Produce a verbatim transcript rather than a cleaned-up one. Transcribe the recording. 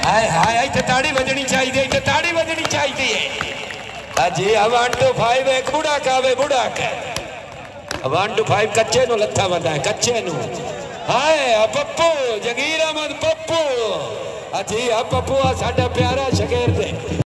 हाय हाय इतने ताड़ी बजनी चाहिए, इतने ताड़ी बजनी चाहिए। अजी वन टू फाइव एक बुढ़ा कावे बुढ़ा का वन टू फाइव कच्चे नु लत्था बंदा है कच्चे नु। हाय पप्पू जगीर अहमद पप्पू अजी पप्पू आ साडा प्यारा शगीर दे।